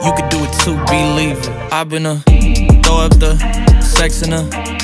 you could do it too, believe it. I've been throw up the sex in her.